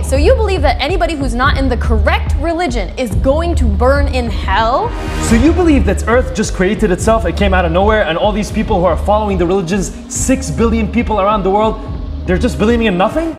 so you believe that anybody who's not in the correct religion is going to burn in hell? So you believe that Earth just created itself, it came out of nowhere, and all these people who are following the religions, 6 billion people around the world, they're just believing in nothing?